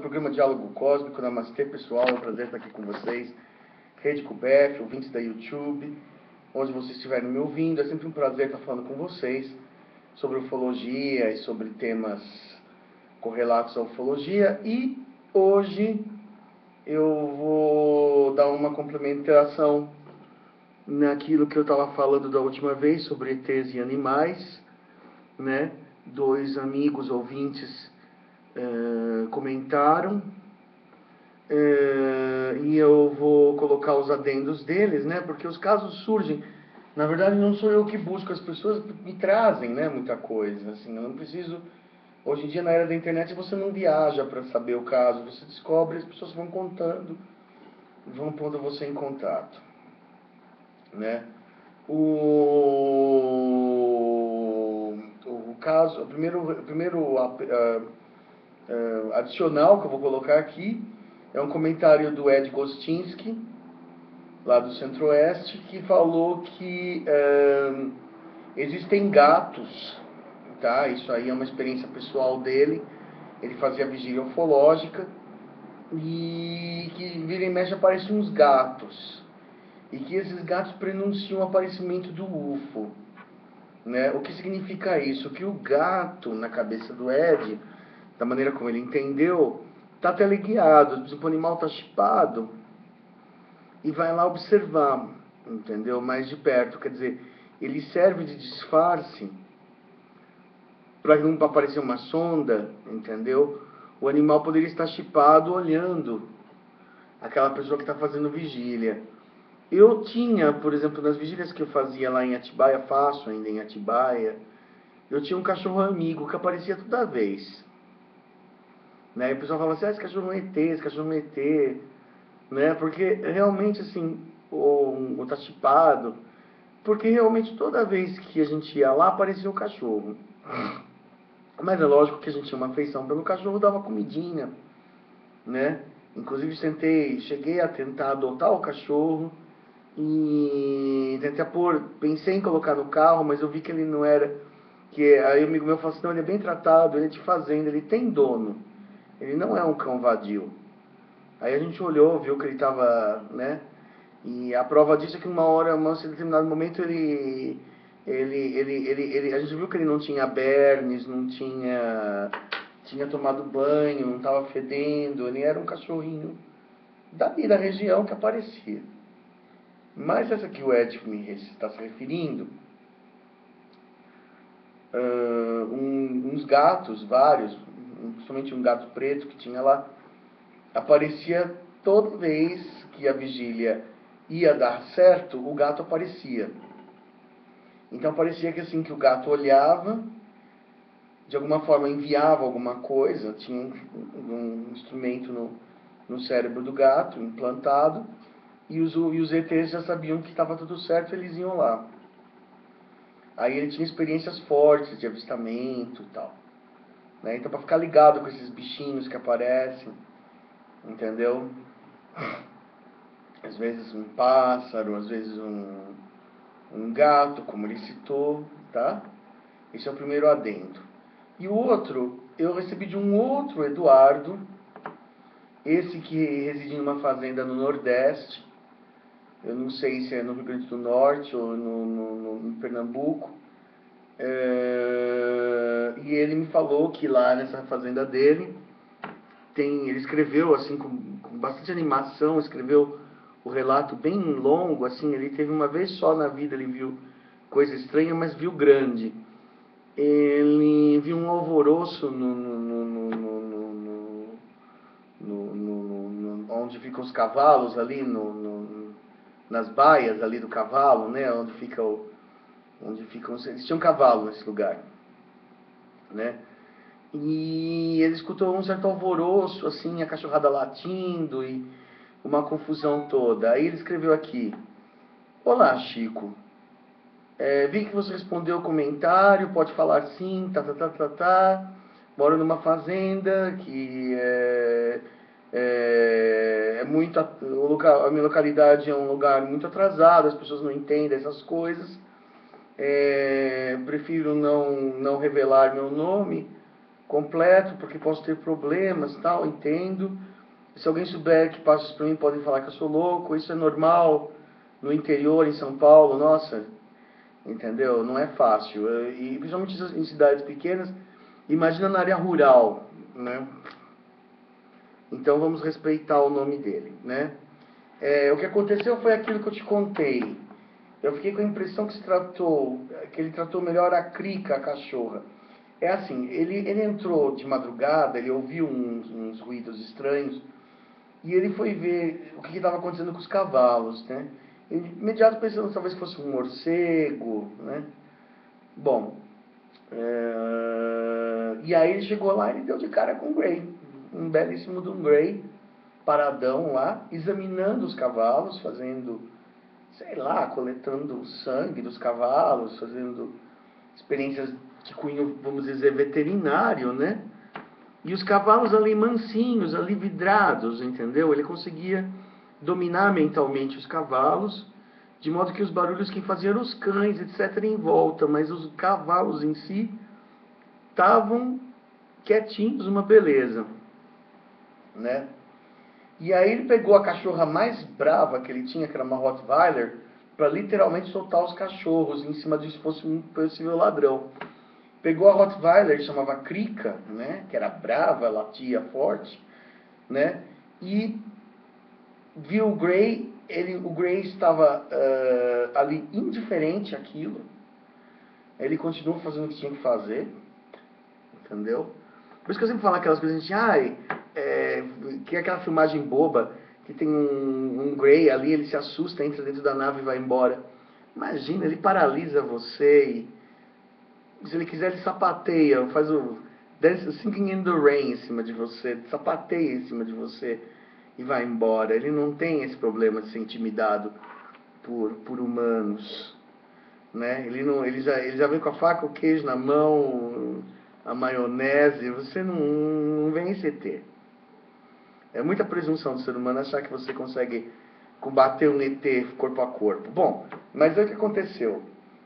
programa Diálogo Cósmico. Namastê, pessoal, é um prazer estar aqui com vocês. Rede Cubef, ouvintes da YouTube, onde vocês estiverem me ouvindo, é sempre um prazer estar falando com vocês sobre ufologia e sobre temas correlatos à ufologia. E hoje eu vou dar uma complementação naquilo que eu estava falando da última vez sobre ETs e animais, né? Dois amigos ouvintes comentaram, e eu vou colocar os adendos deles, né? Porque os casos surgem, na verdade não sou eu que busco, as pessoas me trazem, né, muita coisa, assim, eu não preciso. Hoje em dia, na era da internet, você não viaja para saber o caso, você descobre, as pessoas vão contando, vão pondo você em contato, né? O caso, o primeiro adicional que eu vou colocar aqui é um comentário do Ed Gostinski, lá do Centro-Oeste, que falou que existem gatos, tá? Isso aí é uma experiência pessoal dele. Ele fazia vigília ufológica e que vira e mexe aparecem uns gatos, e que esses gatos prenunciam o aparecimento do UFO, né? O que significa isso? Que o gato, na cabeça do Ed, da maneira como ele entendeu, está teleguiado. Por exemplo, o animal está chipado e vai lá observar, entendeu? Mais de perto. Quer dizer, ele serve de disfarce para não aparecer uma sonda, entendeu? O animal poderia estar chipado olhando aquela pessoa que está fazendo vigília. Eu tinha, por exemplo, nas vigílias que eu fazia lá em Atibaia, faço ainda em Atibaia, eu tinha um cachorro amigo que aparecia toda vez, né? E o pessoal falava assim, esse cachorro é um ET, esse cachorro é um ET, né? Porque realmente, assim, ou tá chipado, porque realmente toda vez que a gente ia lá, aparecia o cachorro. Mas é lógico que a gente tinha uma afeição pelo cachorro, dava comidinha, né? Inclusive cheguei a tentar adotar o cachorro, e tentei pensei em colocar no carro, mas eu vi que ele não era, que aí o amigo meu falou assim, não, ele é bem tratado, ele é de fazenda, ele tem dono, ele não é um cão vadio. Aí a gente olhou, viu que ele estava, né, e a prova disso é que em determinado momento a gente viu que ele não tinha bernes, não tinha tomado banho, não estava fedendo, ele era um cachorrinho dali da região que aparecia. Mas essa que o Ed está se referindo, uns gatos, vários, principalmente um gato preto que tinha lá, aparecia toda vez que a vigília ia dar certo, o gato aparecia. Então parecia que assim, que o gato olhava, de alguma forma enviava alguma coisa, tinha um instrumento no cérebro do gato, implantado, e os ETs já sabiam que estava tudo certo, eles iam lá. Aí ele tinha experiências fortes de avistamento e tal, né? Então, para ficar ligado com esses bichinhos que aparecem, entendeu? Às vezes um pássaro, às vezes um gato, como ele citou, tá? Esse é o primeiro adendo. E o outro, eu recebi de um outro Eduardo, esse que reside numa fazenda no Nordeste. Eu não sei se é no Rio Grande do Norte ou no Pernambuco. E ele me falou que lá nessa fazenda dele, ele escreveu assim com bastante animação, escreveu o relato bem longo, assim, ele teve uma vez só na vida, ele viu coisa estranha, mas viu grande. Ele viu um alvoroço onde ficam os cavalos ali, nas baias ali do cavalo, né? Eles tinham cavalo nesse lugar, né? E ele escutou um certo alvoroço, assim, a cachorrada latindo e uma confusão toda. Aí ele escreveu aqui: olá, Chico. Vi que você respondeu o comentário, pode falar sim, tá. Moro numa fazenda que a minha localidade é um lugar muito atrasado, as pessoas não entendem essas coisas. Prefiro não revelar meu nome completo, porque posso ter problemas, tal, entendo. Se alguém souber que passa isso pra mim, podem falar que eu sou louco, isso é normal no interior, em São Paulo, nossa, entendeu? Não é fácil. E principalmente em cidades pequenas, imagina na área rural, né? Então vamos respeitar o nome dele, né? O que aconteceu foi aquilo que eu te contei. Eu fiquei com a impressão que ele tratou melhor a Krika, a cachorra. É assim, ele entrou de madrugada, ele ouviu uns ruídos estranhos, e ele foi ver o que estava acontecendo com os cavalos, né? Ele, imediato pensando talvez fosse um morcego, né? Bom, e aí ele chegou lá e ele deu de cara com um Grey, um belíssimo de um Grey, paradão lá, examinando os cavalos, fazendo, sei lá, coletando o sangue dos cavalos, fazendo experiências de cunho, vamos dizer, veterinário, né? E os cavalos ali mansinhos, ali vidrados, entendeu? Ele conseguia dominar mentalmente os cavalos, de modo que os barulhos quem faziam eram os cães, etc., em volta, mas os cavalos em si estavam quietinhos, uma beleza, né? E aí ele pegou a cachorra mais brava que ele tinha, que era uma Rottweiler, para literalmente soltar os cachorros em cima disso, se fosse um possível ladrão. Pegou a Rottweiler, chamava Krika, né, que era brava, latia forte, né, e viu o Grey, o Grey estava ali indiferente àquilo, ele continuou fazendo o que tinha que fazer, entendeu? Por isso que eu sempre falo aquelas coisas, gente, que é aquela filmagem boba, que tem um Grey ali, ele se assusta, entra dentro da nave e vai embora. Imagina, ele paralisa você e se ele quiser, ele sapateia, faz o Singing in the Rain em cima de você, sapateia em cima de você e vai embora. Ele não tem esse problema de ser intimidado por humanos, né? Ele já vem com a faca, o queijo na mão, a maionese. Você não vem ter. É muita presunção do ser humano achar que você consegue combater um ET corpo a corpo. Bom, mas é o que aconteceu.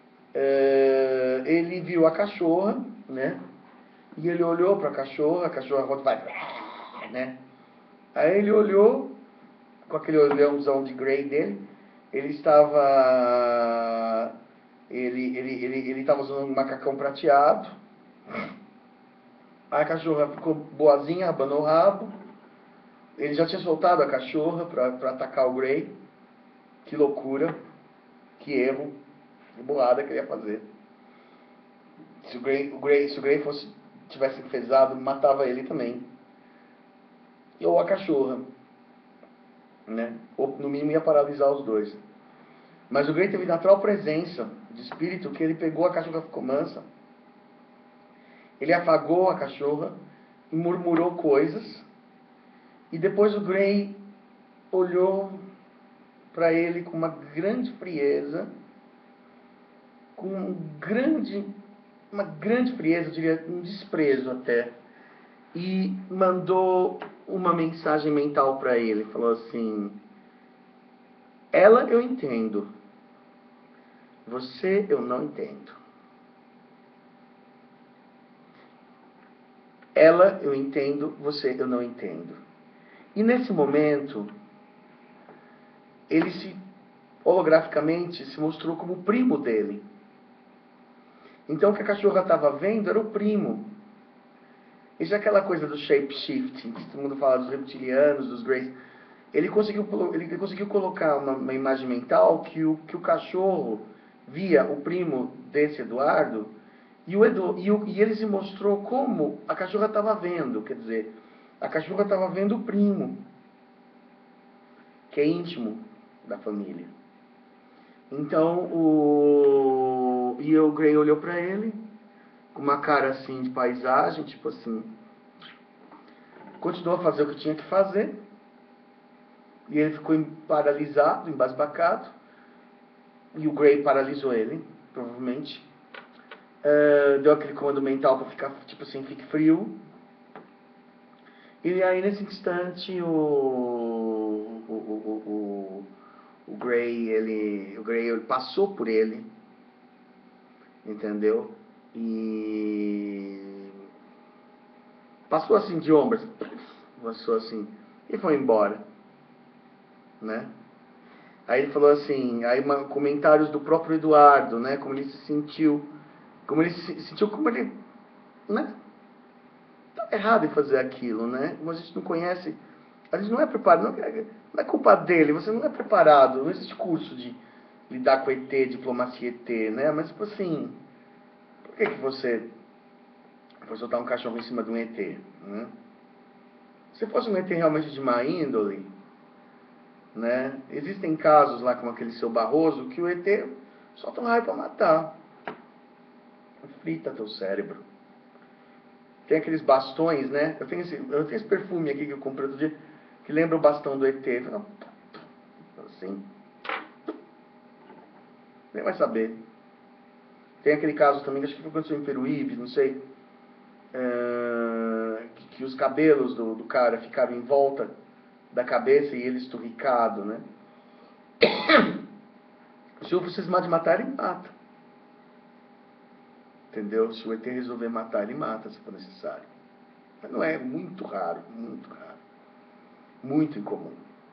Ele viu a cachorra, né? E ele olhou para a cachorra vai, né? Aí ele olhou com aquele olhãozão de Grey dele. Ele estava ele estava usando um macacão prateado. Aí a cachorra ficou boazinha, abanou o rabo. Ele já tinha soltado a cachorra para atacar o Grey. Que loucura, que erro, que burrada que ele ia fazer. Se o Grey tivesse enfesado, matava ele também. Ou a cachorra, né? Ou no mínimo ia paralisar os dois. Mas o Grey teve natural presença de espírito que ele pegou a cachorra, ficou mansa. Ele afagou a cachorra e murmurou coisas. E depois o Grey olhou para ele com uma grande frieza, com uma grande frieza, eu diria um desprezo até, e mandou uma mensagem mental para ele. Falou assim: ela eu entendo, você eu não entendo. Ela eu entendo, você eu não entendo. E nesse momento, ele holograficamente se mostrou como o primo dele. Então o que a cachorra estava vendo era o primo. Isso é aquela coisa do shape-shifting, que todo mundo fala dos reptilianos, dos greys. Ele conseguiu colocar uma imagem mental que o cachorro via o primo desse Eduardo, e ele se mostrou como a cachorra estava vendo. Quer dizer, a cachorra estava vendo o primo, que é íntimo da família. Então o Grey olhou para ele com uma cara assim de paisagem, tipo assim, continuou a fazer o que tinha que fazer, e ele ficou paralisado, embasbacado, e o Grey paralisou ele, provavelmente. Deu aquele comando mental para ficar, tipo assim, fique frio. E aí nesse instante o Grey ele passou por ele, entendeu? E Passou assim de ombros, passou assim e foi embora, né? Aí ele falou assim, aí comentários do próprio Eduardo, né? Como ele se sentiu, como ele, né? Tá errado em fazer aquilo, né? Como a gente não conhece, a gente não é preparado, não é culpa dele, você não é preparado, não existe curso de lidar com ET, diplomacia ET, né? Mas tipo assim, por que você foi soltar um cachorro em cima de um ET, né? Se fosse um ET realmente de má índole, né? Existem casos lá como aquele seu Barroso que o ET solta um raio para matar, frita teu cérebro. Tem aqueles bastões, né? Eu tenho esse perfume aqui que eu comprei outro dia que lembra o bastão do ET. Assim, nem vai saber. Tem aquele caso também que acho que aconteceu em Peruíbe, não sei, que os cabelos do cara ficaram em volta da cabeça e ele esturricado, né? Se o cismar de matar, ele mata. Entendeu? Se o ET resolver matar, ele mata, se for necessário. Mas não é muito raro, muito incomum,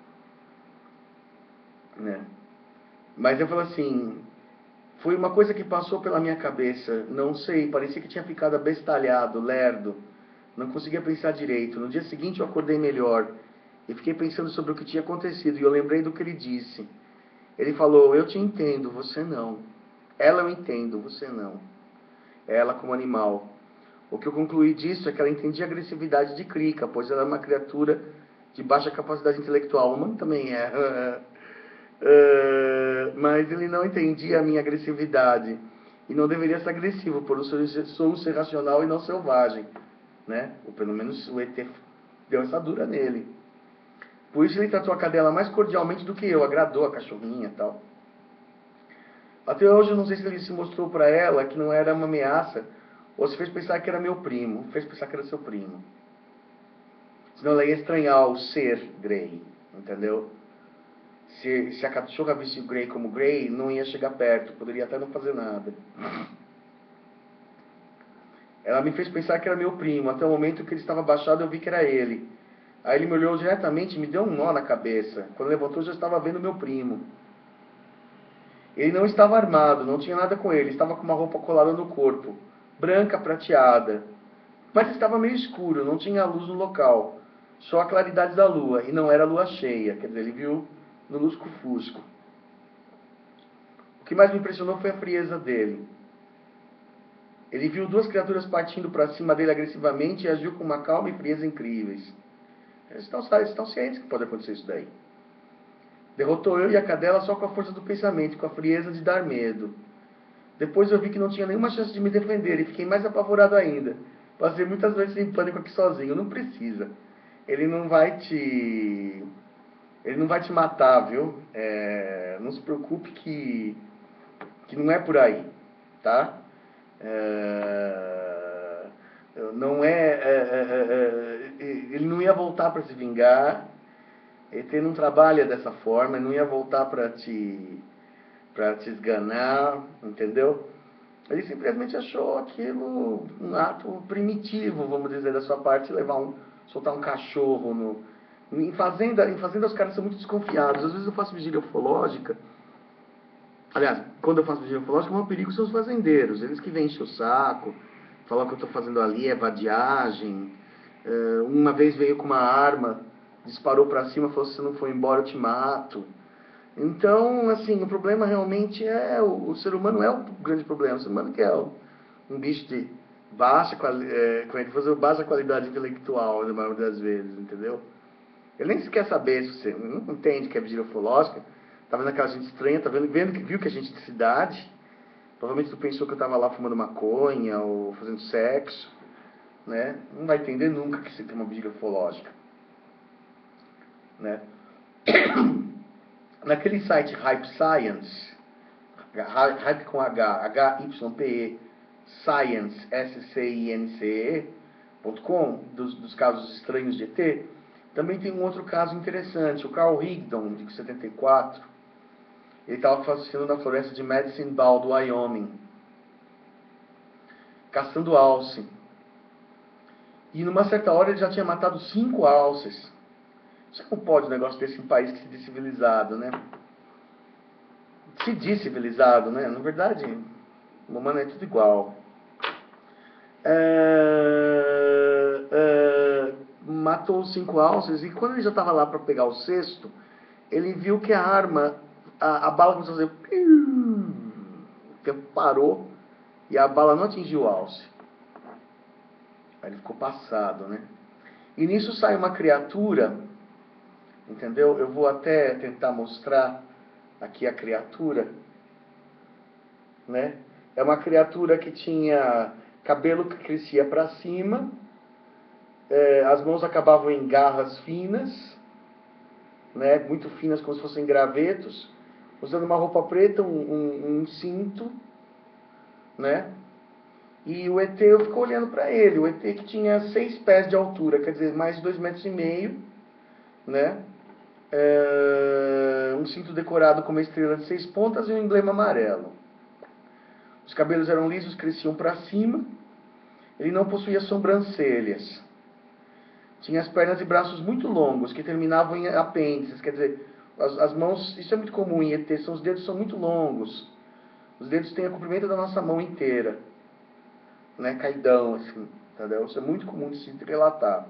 né? Mas eu falo assim, foi uma coisa que passou pela minha cabeça, não sei, parecia que tinha ficado abestalhado, lerdo, não conseguia pensar direito. No dia seguinte eu acordei melhor e fiquei pensando sobre o que tinha acontecido e eu lembrei do que ele disse. Ele falou, eu te entendo, você não. Ela eu entendo, você não. Ela como animal. O que eu concluí disso é que ela entendia a agressividade de Krika, pois ela é uma criatura de baixa capacidade intelectual. O humano também é. Mas ele não entendia a minha agressividade. E não deveria ser agressivo, por eu sou ser racional e não selvagem. Né? Ou pelo menos o ET deu essa dura nele. Por isso ele tratou a cadela mais cordialmente do que eu, agradou a cachorrinha e tal. Até hoje eu não sei se ele se mostrou para ela que não era uma ameaça, ou se fez pensar que era meu primo, fez pensar que era seu primo. Senão ela ia estranhar o ser Grey, entendeu? Se a cachorra visse o Grey como Grey, não ia chegar perto, poderia até não fazer nada. Ela me fez pensar que era meu primo, até o momento que ele estava abaixado eu vi que era ele. Aí ele me olhou diretamente e me deu um nó na cabeça. Quando levantou eu já estava vendo meu primo. Ele não estava armado, não tinha nada com ele, estava com uma roupa colada no corpo, branca prateada. Mas estava meio escuro, não tinha luz no local, só a claridade da lua, e não era lua cheia, quer dizer, ele viu no lusco-fusco. O que mais me impressionou foi a frieza dele. Ele viu duas criaturas partindo para cima dele agressivamente e agiu com uma calma e frieza incríveis. Eles estão cientes que pode acontecer isso daí. Derrotou eu e a cadela só com a força do pensamento, com a frieza de dar medo. Depois eu vi que não tinha nenhuma chance de me defender e fiquei mais apavorado ainda. Passei muitas noites em pânico aqui sozinho. Não precisa. Ele não vai te... Ele não vai te matar, viu? Não se preocupe que não é por aí, tá? Não ele não ia voltar para se vingar. Ele não trabalha dessa forma. Ele não ia voltar para te esganar, entendeu? Ele simplesmente achou aquilo um ato primitivo, vamos dizer, da sua parte, soltar um cachorro em fazenda os caras são muito desconfiados. Às vezes eu faço vigília ufológica. Aliás, quando eu faço vigília ufológica, o maior perigo são os fazendeiros. Eles que vêm encher o saco, falar o que eu estou fazendo ali é vadiagem. Uma vez veio com uma arma, disparou para cima, falou: se você não for embora eu te mato. Então, assim, o problema realmente o ser humano é o grande problema. O ser humano que é um bicho de baixa qualidade intelectual, na maioria das vezes, entendeu? Ele nem se quer saber se você não entende que é vigília ufológica. Tá vendo aquela gente estranha, viu que a gente é de cidade. Provavelmente tu pensou que eu tava lá fumando maconha ou fazendo sexo, né? Não vai entender nunca que você tem uma vigília ufológica, né? Naquele site Hype Science, Hype com HYPE, Science, SCINCE.com, dos casos estranhos de ET, também tem um outro caso interessante. O Carl Higdon, de 74, ele estava fascinando na floresta de Medicine Ball, do Wyoming, caçando alce. E numa certa hora ele já tinha matado 5 alces. Isso não pode um negócio desse em país que se diz civilizado, né? Se diz civilizado, né? Na verdade, o humano é tudo igual. Matou os 5 alces e quando ele já estava lá para pegar o sexto, ele viu que a arma, a bala começou a fazer... O tempo parou e a bala não atingiu o alce. Aí ele ficou passado, né? E nisso sai uma criatura, entendeu? Eu vou até tentar mostrar aqui a criatura, né? É uma criatura que tinha cabelo que crescia para cima, as mãos acabavam em garras finas, né? Muito finas, como se fossem gravetos, usando uma roupa preta, um cinto, né? E o ET, eu fico olhando para ele, o ET que tinha 6 pés de altura, quer dizer, mais de 2,5 metros, né? Um cinto decorado com uma estrela de 6 pontas e um emblema amarelo. Os cabelos eram lisos, cresciam para cima. Ele não possuía sobrancelhas. Tinha as pernas e braços muito longos, que terminavam em apêndices, quer dizer, as mãos, isso é muito comum em ET, os dedos são muito longos. Os dedos têm a comprimento da nossa mão inteira, né, caidão, assim, entendeu? Isso é muito comum de se relatar.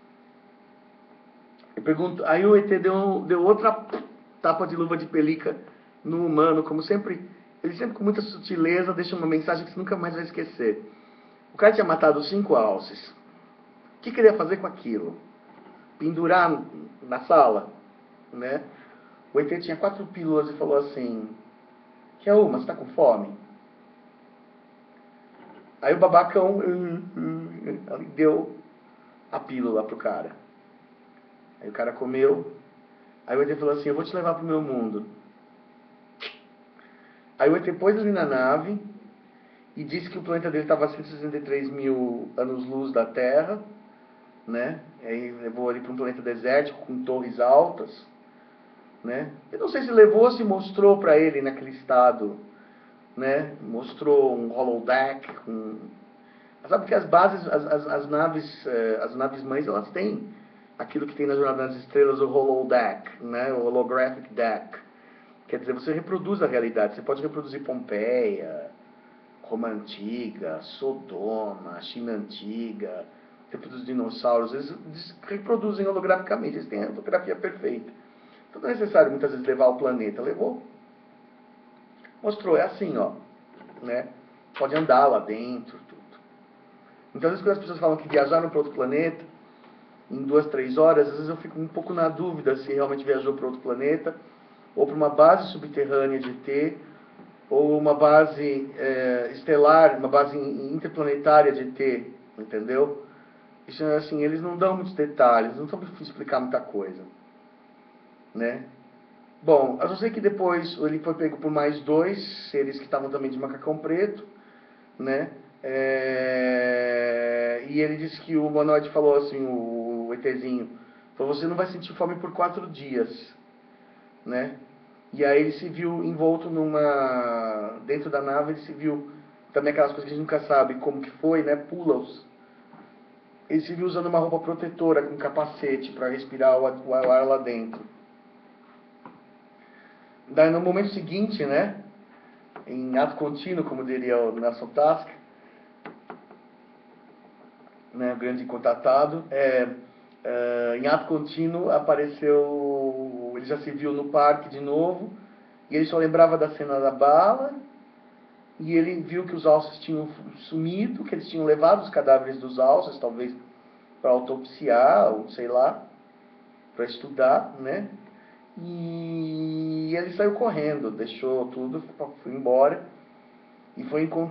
Eu pergunto, aí o ET deu outra tapa de luva de pelica no humano, como sempre, ele sempre com muita sutileza deixa uma mensagem que você nunca mais vai esquecer. O cara tinha matado 5 alces. O que queria fazer com aquilo? Pendurar na sala, né? O ET tinha 4 pílulas e falou assim: quer uma? Você tá com fome? Aí o babacão deu a pílula pro cara. Aí o cara comeu. Aí o ET falou assim: eu vou te levar pro meu mundo. Aí o ET pôs ele na nave e disse que o planeta dele estava a 163 mil anos-luz da Terra, né? Aí levou ele para um planeta desértico com torres altas, né? Eu não sei se levou ou se mostrou para ele naquele estado, né? Mostrou um holodeck. Sabe que as bases, as naves mães, elas têm aquilo que tem na Jornada das Estrelas, o holodeck, né? O holographic deck. Quer dizer, você reproduz a realidade. Você pode reproduzir Pompeia, Roma Antiga, Sodoma, China Antiga, reproduz dinossauros. Eles reproduzem holograficamente, eles têm a fotografia perfeita. Então não é necessário muitas vezes levar ao planeta. Levou, mostrou, é assim, ó, né? Pode andar lá dentro, tudo. Então, às vezes, quando as pessoas falam que viajaram para outro planeta em 2, 3 horas, às vezes eu fico um pouco na dúvida se realmente viajou para outro planeta ou para uma base subterrânea de ET, ou uma base estelar, uma base interplanetária de ET, entendeu? Isso é assim, eles não dão muitos detalhes, não sabem explicar muita coisa, né? Bom, eu só sei que depois ele foi pego por mais 2 seres que estavam também de macacão preto, né? E ele disse que o humanoide falou assim, o ETzinho, falou: você não vai sentir fome por 4 dias, né? E aí ele se viu envolto dentro da nave, ele se viu também aquelas coisas que a gente nunca sabe como que foi, né? Pula-os. Ele se viu usando uma roupa protetora com capacete para respirar o ar lá dentro. Daí no momento seguinte, né? Em ato contínuo, como diria o Nelson Tasca, né, o grande contatado, em ato contínuo apareceu, ele já se viu no parque de novo, e ele só lembrava da cena da bala, e ele viu que os alces tinham sumido, que eles tinham levado os cadáveres dos alces, talvez para autopsiar, ou sei lá, para estudar, né? E ele saiu correndo, deixou tudo, foi embora, e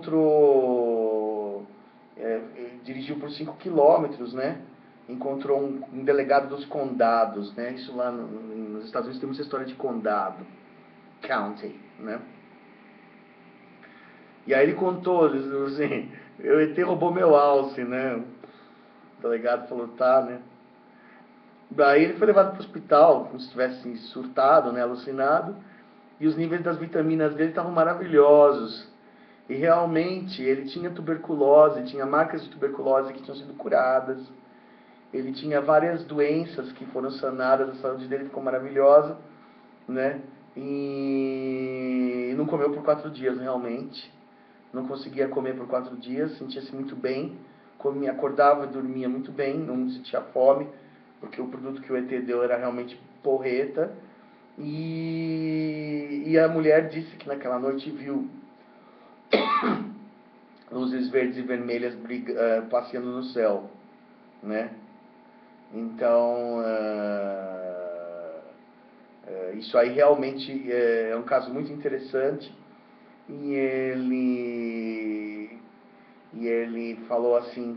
dirigiu por 5 quilômetros, né? Encontrou um delegado dos condados, né? Isso lá nos Estados Unidos tem muita história de condado, county, né? E aí ele contou, assim, o ET roubou meu alce, né? O delegado falou, tá, né? Daí ele foi levado para o hospital, como se tivesse surtado, né? Alucinado, e os níveis das vitaminas dele estavam maravilhosos. E realmente ele tinha tuberculose, tinha marcas de tuberculose que tinham sido curadas. Ele tinha várias doenças que foram sanadas, a saúde dele ficou maravilhosa, né? E não comeu por 4 dias realmente. Não conseguia comer por 4 dias, sentia-se muito bem, comia, acordava e dormia muito bem, não sentia fome, porque o produto que o ET deu era realmente porreta. E a mulher disse que naquela noite viu luzes verdes e vermelhas passeando no céu, né? Então, isso aí realmente é um caso muito interessante. E ele falou assim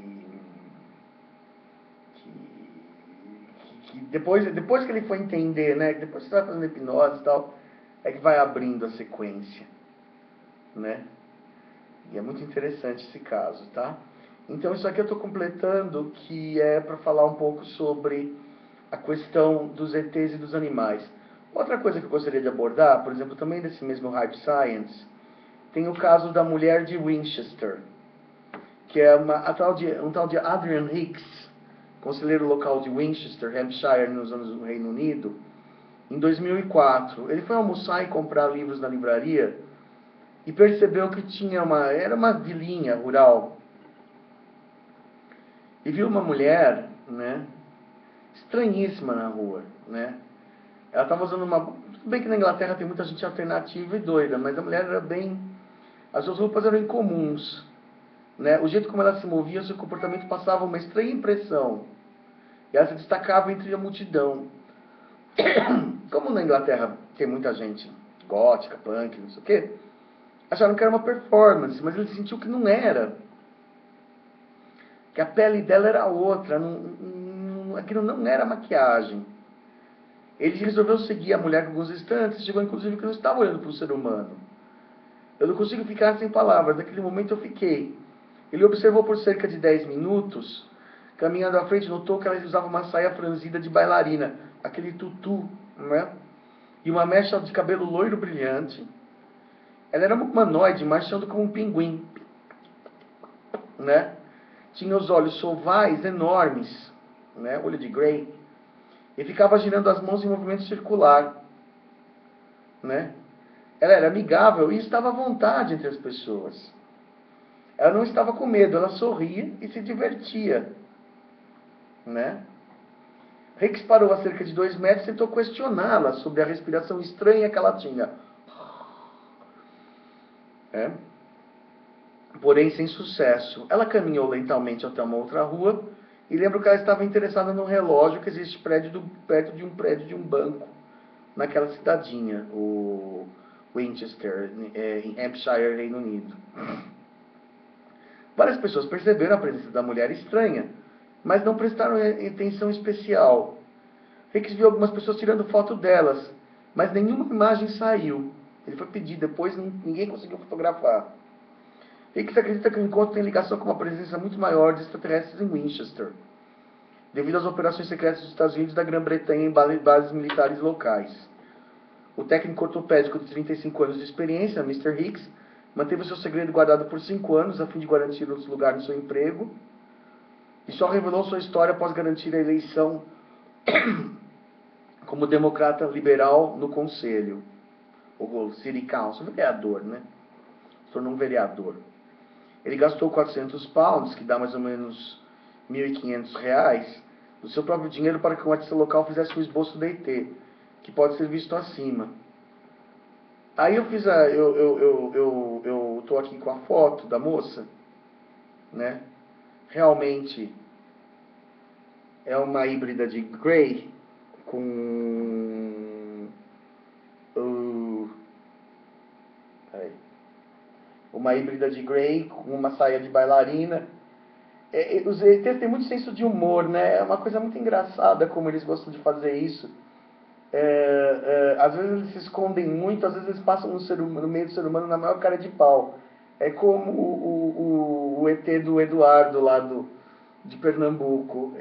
que depois que ele foi entender, né? Depois que você vai fazendo hipnose e tal, é que vai abrindo a sequência, né? E é muito interessante esse caso, tá? Então isso aqui eu estou completando, que é para falar um pouco sobre a questão dos ETs e dos animais. Outra coisa que eu gostaria de abordar, por exemplo, também desse mesmo Hype Science, tem o caso da mulher de Winchester, que é um tal de Adrian Hicks, conselheiro local de Winchester, Hampshire, nos anos do Reino Unido, em 2004. Ele foi almoçar e comprar livros na livraria e percebeu que era uma vilinha rural. E viu uma mulher, né, estranhíssima na rua, né? Ela estava usando tudo bem que na Inglaterra tem muita gente alternativa e doida, mas a mulher era bem... As suas roupas eram incomuns, né? O jeito como ela se movia, seu comportamento passava uma estranha impressão. E ela se destacava entre a multidão. Como na Inglaterra tem muita gente gótica, punk, não sei o quê, acharam que era uma performance, mas ele sentiu que não era. Que a pele dela era outra, aquilo não era maquiagem. Ele resolveu seguir a mulher por alguns instantes, chegou inclusive que não estava olhando para o ser humano. Eu não consigo ficar sem palavras, naquele momento eu fiquei. Ele observou por cerca de 10 minutos, caminhando à frente, notou que ela usava uma saia franzida de bailarina, aquele tutu, né? E uma mecha de cabelo loiro brilhante. Ela era uma humanoide, marchando como um pinguim, né? Tinha os olhos ovais enormes, né? Olho de Grey. E ficava girando as mãos em movimento circular, né? Ela era amigável e estava à vontade entre as pessoas. Ela não estava com medo, ela sorria e se divertia, né? Hicks parou a cerca de 2 metros e tentou questioná-la sobre a respiração estranha que ela tinha. Porém, sem sucesso. Ela caminhou lentamente até uma outra rua e lembro que ela estava interessada num relógio que existe perto de um prédio de um banco naquela cidadinha, o Winchester, em Hampshire, Reino Unido. Várias pessoas perceberam a presença da mulher estranha, mas não prestaram atenção especial. Hicks viu algumas pessoas tirando foto delas, mas nenhuma imagem saiu. Ele foi pedir, depois ninguém conseguiu fotografar. Hicks acredita que o encontro tem ligação com uma presença muito maior de extraterrestres em Winchester, devido às operações secretas dos Estados Unidos e da Grã-Bretanha em bases militares locais. O técnico ortopédico de 35 anos de experiência, Mr. Hicks, manteve o seu segredo guardado por 5 anos a fim de garantir outro lugar no seu emprego e só revelou sua história após garantir a eleição como democrata liberal no conselho, o City Council, vereador, né? Se tornou um vereador. Ele gastou 400 pounds, que dá mais ou menos R$ 1.500, do seu próprio dinheiro para que o artista local fizesse um esboço do ET, que pode ser visto acima. Aí eu fiz eu tô aqui com a foto da moça, né? Realmente é uma híbrida de Grey com uma híbrida de Grey com uma saia de bailarina. Os ETs têm muito senso de humor, né? É uma coisa muito engraçada como eles gostam de fazer isso. Às vezes eles se escondem muito, às vezes eles passam no meio do ser humano na maior cara de pau. É como o ET do Eduardo lá de Pernambuco.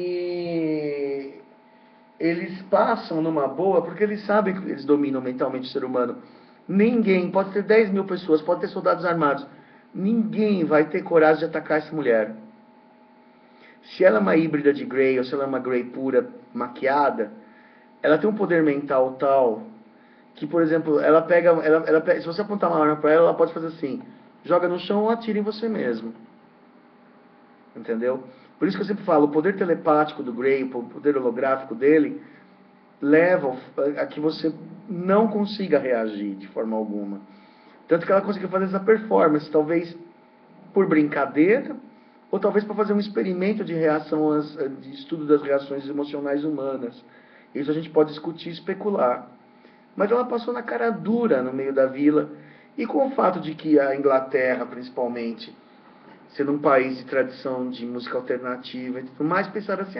Eles passam numa boa porque eles sabem que eles dominam mentalmente o ser humano. Ninguém, pode ter 10 mil pessoas, pode ter soldados armados, ninguém vai ter coragem de atacar essa mulher. Se ela é uma híbrida de Grey ou se ela é uma Grey pura maquiada, ela tem um poder mental tal que, por exemplo, se você apontar uma arma para ela, ela pode fazer assim, joga no chão ou atira em você mesmo. Entendeu? Por isso que eu sempre falo, o poder telepático do Grey, o poder holográfico dele, leva a que você não consiga reagir de forma alguma. Tanto que ela conseguiu fazer essa performance, talvez por brincadeira, ou talvez para fazer um experimento de reação, de estudo das reações emocionais humanas. Isso a gente pode discutir e especular. Mas ela passou na cara dura no meio da vila, e com o fato de que a Inglaterra, principalmente, sendo um país de tradição de música alternativa e tudo mais, pensaram assim,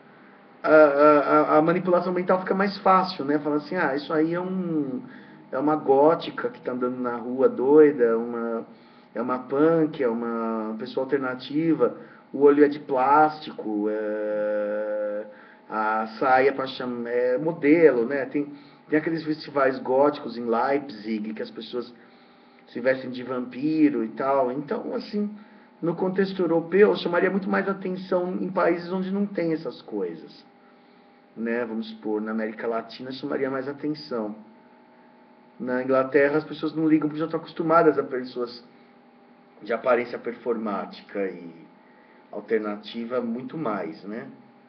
a manipulação mental fica mais fácil, né? Fala assim, isso aí é uma gótica que está andando na rua doida, é uma punk, é uma pessoa alternativa, o olho é de plástico, a saia é modelo, né? Tem aqueles festivais góticos em Leipzig que as pessoas se vestem de vampiro e tal. Então, assim, no contexto europeu, chamaria muito mais atenção em países onde não tem essas coisas. Né? Vamos supor, na América Latina chamaria mais atenção. Na Inglaterra as pessoas não ligam porque já estão acostumadas a pessoas de aparência performática e alternativa muito mais, né?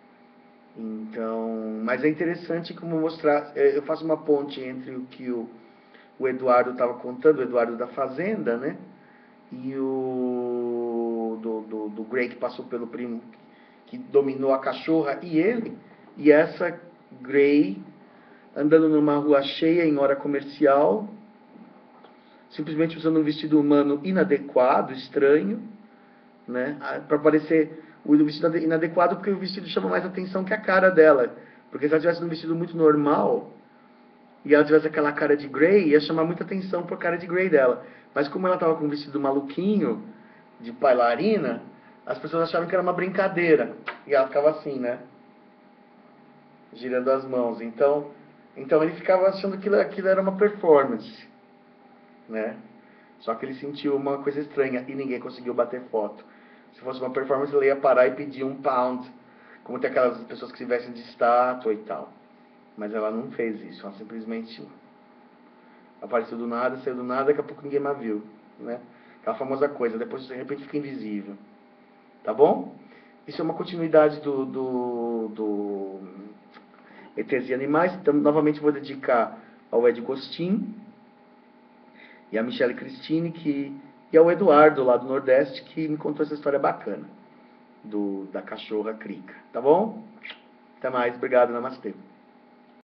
Então, mas é interessante como mostrar, eu faço uma ponte entre o que o Eduardo estava contando, o Eduardo da Fazenda, né? E o do Grey que passou pelo primo que dominou a cachorra e ele, e essa Grey andando numa rua cheia em hora comercial, simplesmente usando um vestido humano inadequado, estranho, né? Para parecer o vestido inadequado porque o vestido chama mais atenção que a cara dela, porque se ela tivesse um vestido muito normal e ela tivesse aquela cara de Grey, ia chamar muita atenção por cara de Grey dela. Mas como ela estava com um vestido maluquinho de bailarina, as pessoas achavam que era uma brincadeira e ela ficava assim, né? Girando as mãos. Então ele ficava achando que aquilo era uma performance, né? Só que ele sentiu uma coisa estranha e ninguém conseguiu bater foto. Se fosse uma performance, ele ia parar e pedir £1, como tem aquelas pessoas que se vestem de estátua e tal. Mas ela não fez isso, ela simplesmente apareceu do nada, saiu do nada, daqui a pouco ninguém mais viu, né? Aquela famosa coisa, depois de repente fica invisível. Tá bom? Isso é uma continuidade do ETs e Animais. Então, novamente vou dedicar ao Ed Gostin e a Michele Cristine e ao Eduardo lá do Nordeste que me contou essa história bacana da cachorra Crica. Tá bom? Até mais, obrigado, namastê.